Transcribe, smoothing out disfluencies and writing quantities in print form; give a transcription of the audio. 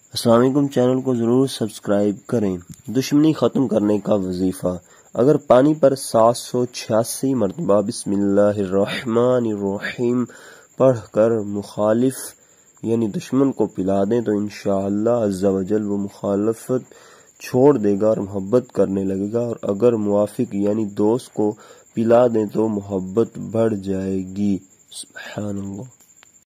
अस्सलाम वालेकुम। चैनल को ज़रूर सब्सक्राइब करें। दुश्मनी ख़त्म करने का वजीफ़ा। अगर पानी पर 786 मरतबा बिस्मिल्लाहिर्रहमानिर्रहीम पढ़कर मुखालिफ यानी दुश्मन को पिला दें तो इंशाअल्लाह अज़्ज़ा वजल वो मुखालफत छोड़ देगा और मोहब्बत करने लगेगा। और अगर मुवाफिक यानी दोस्त को पिला दें तो मोहब्बत बढ़ जाएगी। सुब्हानअल्लाह।